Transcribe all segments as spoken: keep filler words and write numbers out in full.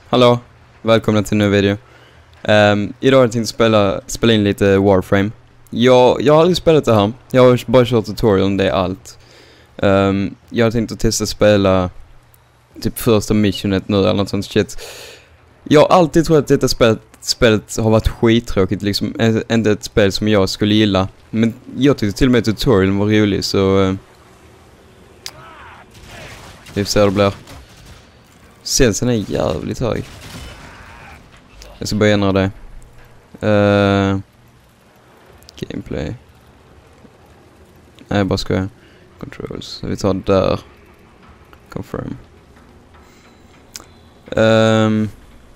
Hallå, välkomna till en ny video. um, Idag har jag tänkt spela, spela in lite Warframe. Jag, jag har aldrig spelat det här. Jag har bara kört tutorialen, det är allt. um, Jag har tänkt att testa spela typ första missionet nu eller något sånt shit. Jag har alltid trott att detta spelet, spelet har varit skittråkigt liksom. Inte ett spel som jag skulle gilla. Men jag tyckte till och med tutorialen var rolig, så uh, vi får se hur det blir. Sensen är jävligt hög. Jag ska bara ändra det. Uh, gameplay. Nej, bara ska jag. Controls. Så vi tar där. Confirm. Um,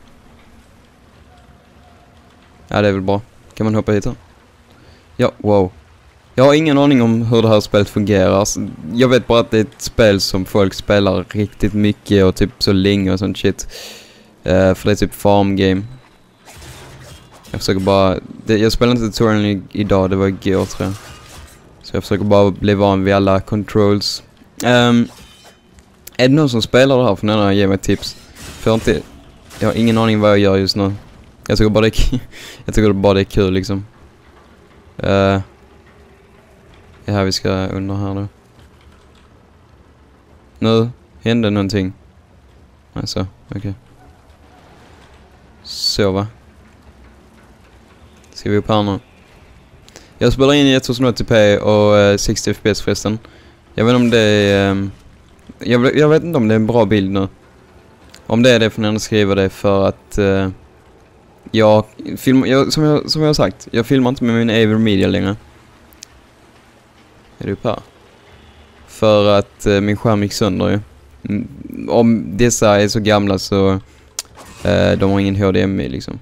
ja, det är väl bra. Kan man hoppa hit då? Ja, wow. Jag har ingen aning om hur det här spelet fungerar. Jag vet bara att det är ett spel som folk spelar riktigt mycket och typ så länge och sånt shit. Uh, för det är typ farm game. Jag försöker bara... Det, jag spelar inte tutorialen idag, det var igår tror jag. Så jag försöker bara bli van vid alla controls. Um, är det någon som spelar det här för någon ge mig tips? För jag, inte, jag har ingen aning vad jag gör just nu. Jag tycker bara det är, jag tycker bara det är kul liksom. Uh, det här vi ska under här nu. Nu hände någonting. Alltså, okej. Okay. Så va? Ska vi upp här nu? Jag spelar in i tjugohundraåttio p och uh, sextio F P S förresten. Jag vet inte om det är... Um, jag, jag vet inte om det är en bra bild nu. Om det är det får ni skriva det, för att... Uh, jag, film, jag, som, jag, som jag har sagt, jag filmar inte med min Aver Media längre. Är du upp här? För att uh, min skärm gick sönder ju. Mm, om dessa är så gamla så... Uh, de har ingen H D M I liksom.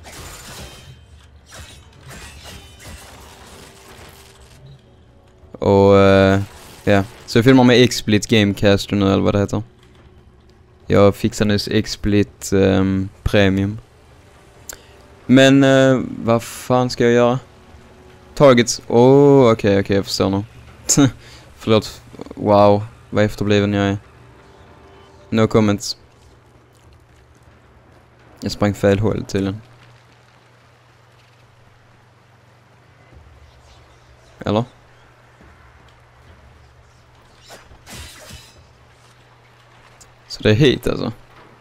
Och uh, ja, så jag filmar med XSplit Gamecaster nu, eller vad det heter. Jag fixar nyss XSplit um, Premium. Men uh, vad fan ska jag göra? Targets. Åh, oh, okej, okay, okej, okay, jag förstår nu. Förlåt. Wow, vad efterbliven jag är. No comments. Jag sprang fel håll tydligen. Eller? Så det är hit alltså.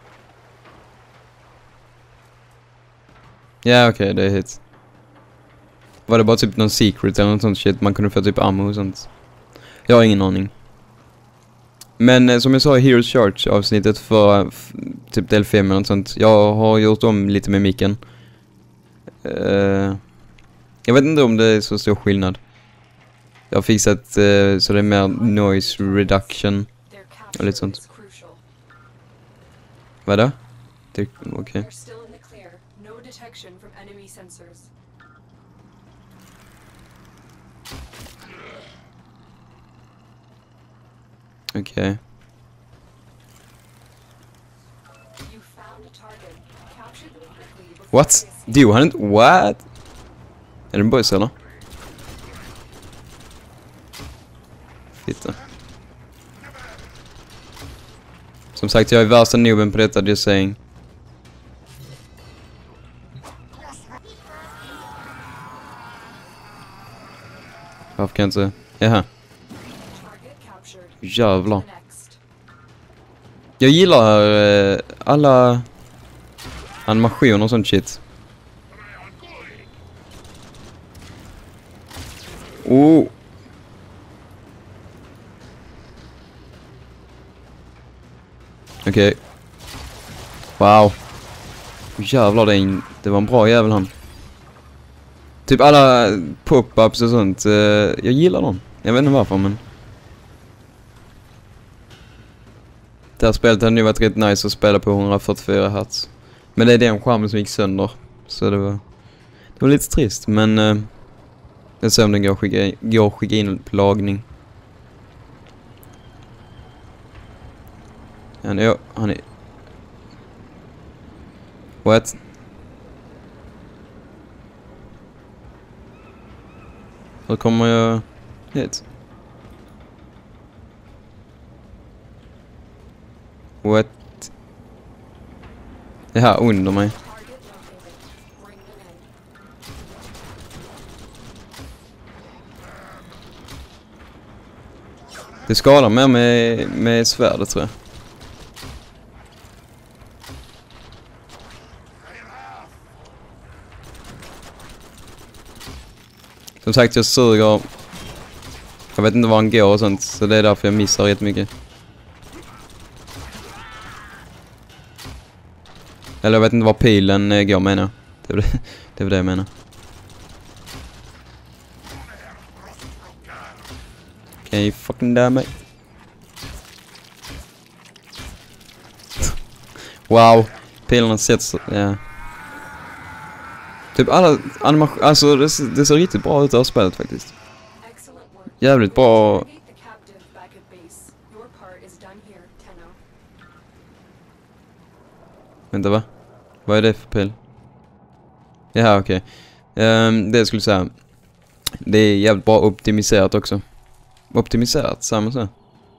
Ja, okej, okay, det är hit. Var det bara typ någon secret eller något sånt shit? Man kunde få typ ammo och sånt. Jag har ingen aning. Men eh, som jag sa i Heroes Charge avsnittet för typ del fem eller något sånt. Jag har gjort om lite med micken. Uh, jag vet inte om det är så stor skillnad. Jag har fixat uh, så det är mer noise reduction och lite sånt. Vadå? Okej. Okay. Okej. Okay. What? Do han inte? What? Är det en boys eller? Fitta. Som sagt, jag är värsta nooben på detta, just saying. Varför kan jag inte? Jaha. Jävlar. Jag gillar eh, alla animationer och sånt shit. Oh. Okej. Okay. Wow. Jävlar, det, en, det var en bra jävel han. Typ alla pop-ups och sånt. Eh, jag gillar dem. Jag vet inte varför, men... Det här spelet hade nu varit rätt nice att spela på hundrafyrtiofyra hertz. Men det är den skärmen som gick sönder. Så det var... Det var lite trist, men... Uh, jag ser om den går att skicka, går att skicka in på lagning. Han är... Han är... What? Hur kommer jag hit? What? Det här under mig. Det skadar mer med, med svärdet, tror jag. Som sagt, jag suger. Jag vet inte var han går och sånt, så det är därför jag missar rätt mycket. Eller jag vet inte var pilen eh, går, menar jag. Det var det, det var det jag menar. Can you fucking damn it? Wow, pilarna sätts, ja. Typ alla animationer, alltså det ser, det ser riktigt bra ut av spelet faktiskt. Jävligt bra. Vänta, va? Vad är det för pil? Jaha, okej. Okay. Um, det jag skulle säga. Det är jävligt bra optimiserat också. Optimiserat, samma så.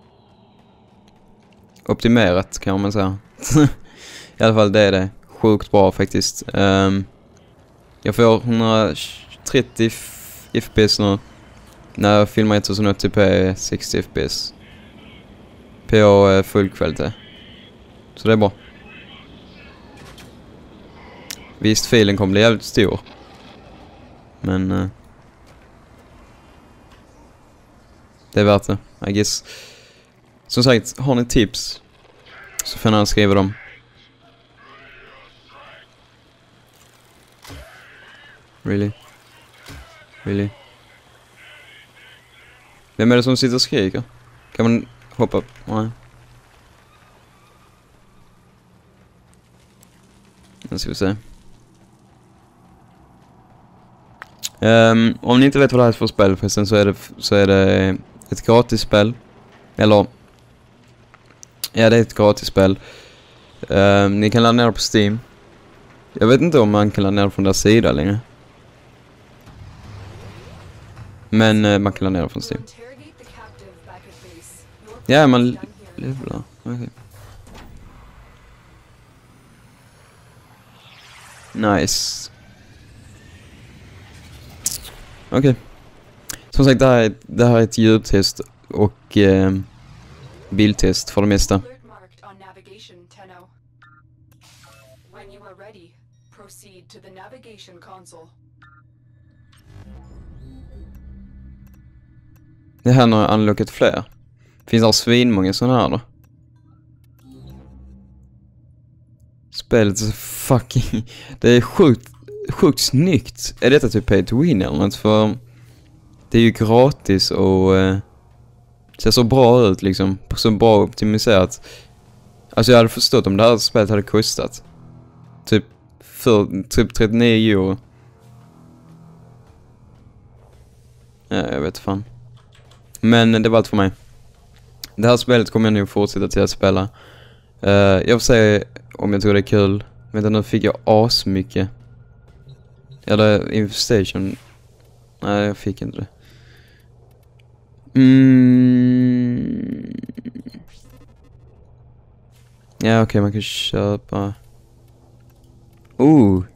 Optimerat kan man säga. I alla fall det är det. Sjukt bra faktiskt. Um, jag får hundratrettio F P S nu. När jag filmar tusen på sextio F P S. På uh, full kvalitet. Så det är bra. Visst, filen kommer bli jävligt stor. Men uh, det är värt det, I guess. Som sagt, har ni tips så får ni skriva dem. Really? Really? Vem är det som sitter och skriker? Kan man hoppa? Nej. Nu ska vi se. Um, om ni inte vet vad det här är för spel förresten, så är det, så är det ett gratis spel. Eller ja, det är ett gratis spel. Um, ni kan ladda ner på Steam. Jag vet inte om man kan ladda ner från deras sida längre. Men uh, man kan ladda ner från Steam. Ja, man levelar. Okay. Nice. Okej. Okay. Som sagt, det här, är, det här är ett ljudtest och eh, bildtest för det mesta. Det här har jag unlockat fler. Finns det svinmånga sådana här då? Spelet är fucking... Det är sjukt, sjukt snyggt. Är detta typ pay to win eller något? För det är ju gratis och eh, ser så bra ut liksom. Så bra optimiserat. Alltså jag hade förstått om det här spelet hade kostat typ, för, typ trettionio euro. Ja, jag vet fan. Men det var allt för mig. Det här spelet kommer jag nog fortsätta till att spela. Uh, jag får säga om jag tror det är kul. Vänta, nu fick jag as mycket. Eller infestation. Nej, jag fick inte det. Mm. Ja, okej, okay, man kan köpa. Oh.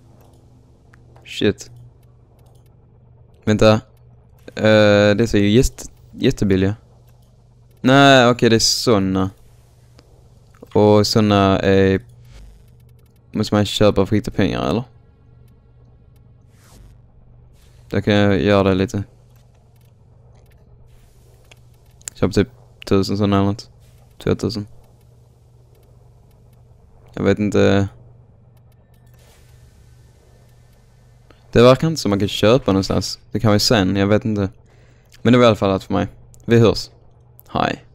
Shit. Vänta. Uh, det ser ju jätte, jättebilliga. Nej, okej, okay, det är såna. Och såna är... Måste man köpa för lite pengar, eller? Då kan jag göra det lite. Köpa typ tusen sådana eller något. Två tusen. Jag vet inte. Det verkar inte som man kan köpa någonstans. Det kan vi sen, jag vet inte. Men det var i alla fall allt för mig. Vi hörs. Hej.